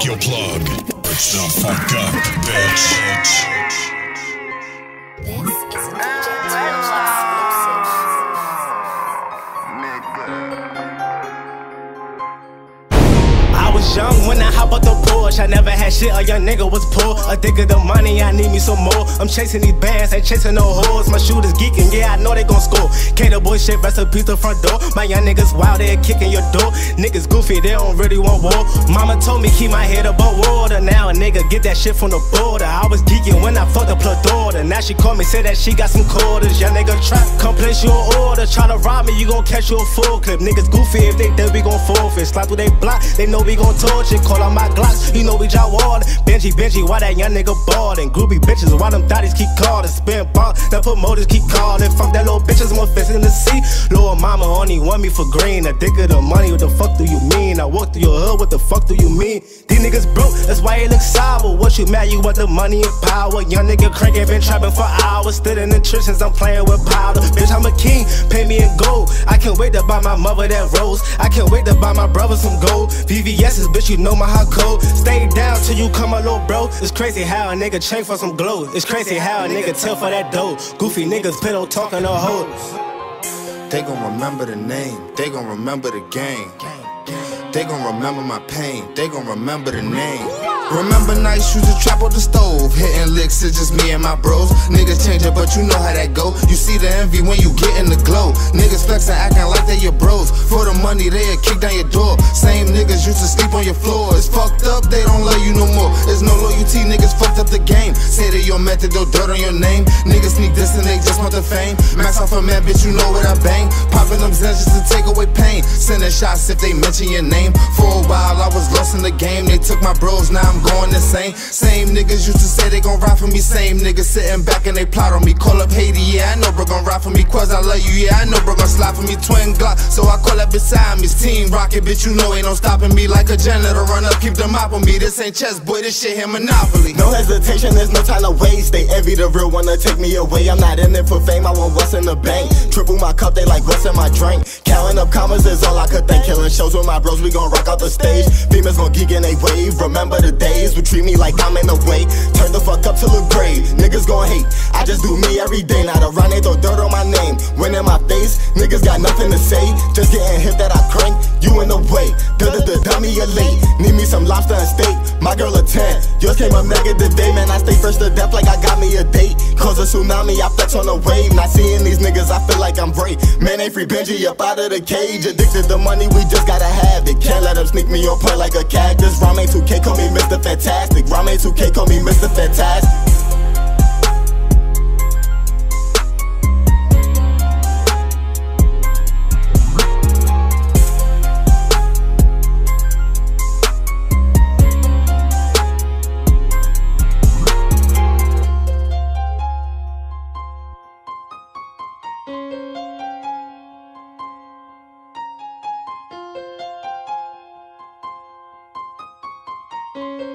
your plug. It's the fuck up, bitch. This is a DJ exclusive. I was young when I hop out the Porsche. I never had shit, a young nigga was poor. Addicted to money, I need me some more. I'm chasing these bands, ain't chasing no hoes. My shooters geeking, yeah, I know they gon' score. Cater boy shit, recipe the front door. My young niggas wild, they kicking your door. Niggas goofy, they don't really want war. Mama told me keep my head above water. Now a nigga get that shit from the border. I was geeking when I fucked up her daughter. Now she called me, said that she got some quarters. Young nigga trap, come place your order. Try to rob me, you gon' catch you a full clip. Niggas goofy, if they dead, we gon' forfeit. Slide through they block, they know we gon' torch it. Call out my Glocks, you know we jaw water. Benji, why that young nigga ballin'? Groupie bitches, why them thotties keep calling? Spin ball, the promoters keep calling. Fuck that little bitches, more fish in the sea. Little mama only want me for green. Addicted to money, what the fuck do you mean? I walk through your hood, what the fuck do you mean? These niggas broke, that's why they look sour. What you mad, you want the money and power. Young nigga crankin', been trapping for hours. Stood in the trenches, I'm playing with powder. Bitch, I'm a king, pay me in gold. I can't wait to buy my mother that rose. I can't wait to buy my brother some gold. VVS's, bitch, you know my hot code. Stay down till you come a little bro. It's crazy how a nigga chain for some glow. It's crazy how a nigga tell for that dough. Goofy niggas pillow talking no hoes. They gon' remember the name, they gon' remember the game. They gon' remember my pain, they gon' remember the name. Remember nights used to trap on the stove, hitting licks, it's just me and my bros. Niggas change it, but you know how that go. You see the envy when you get in the glow. Niggas flexing, acting like they your bros. For the money, they'll kick down your door. Same niggas used to sleep on your floor. It's fucked up, they don't love you no more. There's no loyalty, niggas fucked up the game. Say that your method, throw dirt on your name. Niggas sneak this and they just want the fame. Max off a man, bitch, you know what I bang. Popping them zens just to take away pain. Sending shots if they mention your name. For a while, I was lost in the game. They took my bros, now I'm going insane. Same niggas used to say they gon' ride for me. Same niggas sitting back and they plot on me. Call up Haiti, yeah, I know bro gon' ride for me. Quaz, I love you, yeah, I know bro gon' slide for me. Twin Glock, so I call that beside me. It's Team Rocket, bitch, you know ain't no stopping me. Like a janitor, run up, keep the mop on me. This ain't chess, boy, this shit here Monopoly. No hesitation, there's no time to waste. They envy the real, wanna take me away. I'm not in it for fame, I want what's in the bank. Triple my cup, they like what's in my drink. Counting up commas is all I could think. Killing shows with my bros, we gon' rock out the stage. Females gon' geek and they wave. Remember the days, would treat me like I'm in the way. Turn the fuck up to the grave, niggas gon' hate. I just do me every day, not around they throw dirt on my name. When in my face, niggas got nothing to say. Just getting hit that I crank, you in the way. Dummy, you're late. Need me some lobster and steak. My girl a 10, yours came up negative day. Man, I stay first to death like I got me a date. Cause a tsunami, I flex on the wave. Not seeing these niggas, I feel like I'm brave. Man, ain't free Benji up out of the cage. Addicted to money, we just gotta have it. Can't let them sneak me on point like a cactus. Ramen 2K call me Mr. Fantastic. Ramen 2K call me Mr. Fantastic. Thank you.